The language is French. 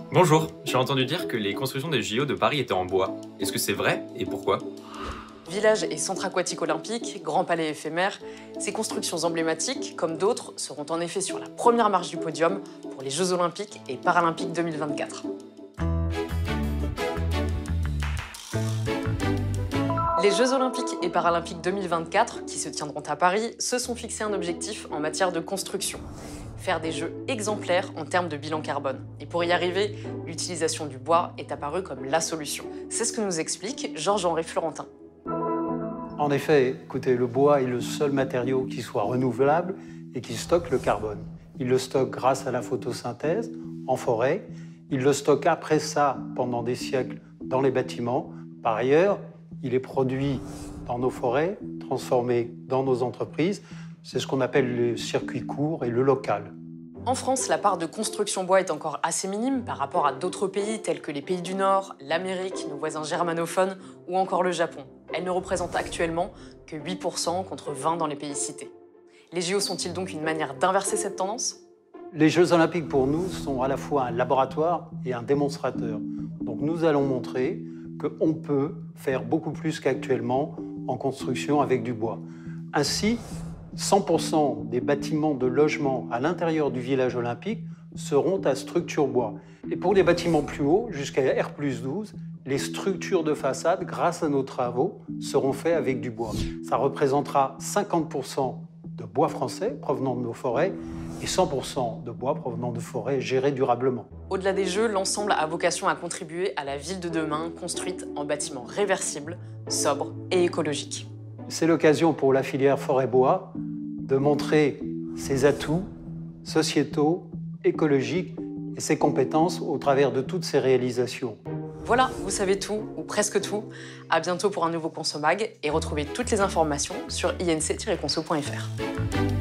Bonjour, j'ai entendu dire que les constructions des JO de Paris étaient en bois. Est-ce que c'est vrai et pourquoi? Village et centre aquatique olympique, grand palais éphémère, ces constructions emblématiques, comme d'autres, seront en effet sur la première marche du podium pour les Jeux olympiques et paralympiques 2024. Les Jeux olympiques et paralympiques 2024, qui se tiendront à Paris, se sont fixés un objectif en matière de construction. Faire des jeux exemplaires en termes de bilan carbone. Et pour y arriver, l'utilisation du bois est apparue comme la solution. C'est ce que nous explique Georges-Henri Florentin. En effet, écoutez, le bois est le seul matériau qui soit renouvelable et qui stocke le carbone. Il le stocke grâce à la photosynthèse en forêt. Il le stocke après ça pendant des siècles dans les bâtiments. Par ailleurs, il est produit dans nos forêts, transformé dans nos entreprises. C'est ce qu'on appelle le circuit court et le local. En France, la part de construction bois est encore assez minime par rapport à d'autres pays tels que les pays du Nord, l'Amérique, nos voisins germanophones ou encore le Japon. Elle ne représente actuellement que 8% contre 20% dans les pays cités. Les JO sont-ils donc une manière d'inverser cette tendance? Les Jeux olympiques pour nous sont à la fois un laboratoire et un démonstrateur. Donc nous allons montrer qu'on peut faire beaucoup plus qu'actuellement en construction avec du bois. Ainsi, 100% des bâtiments de logement à l'intérieur du village olympique seront à structure bois. Et pour les bâtiments plus hauts, jusqu'à R+12, les structures de façade, grâce à nos travaux, seront faites avec du bois. Ça représentera 50% de bois français provenant de nos forêts et 100% de bois provenant de forêts gérées durablement. Au-delà des Jeux, l'ensemble a vocation à contribuer à la ville de demain, construite en bâtiments réversibles, sobres et écologiques. C'est l'occasion pour la filière forêt-bois de montrer ses atouts sociétaux, écologiques et ses compétences au travers de toutes ses réalisations. Voilà, vous savez tout, ou presque tout. À bientôt pour un nouveau Consomag et retrouvez toutes les informations sur inc-conso.fr.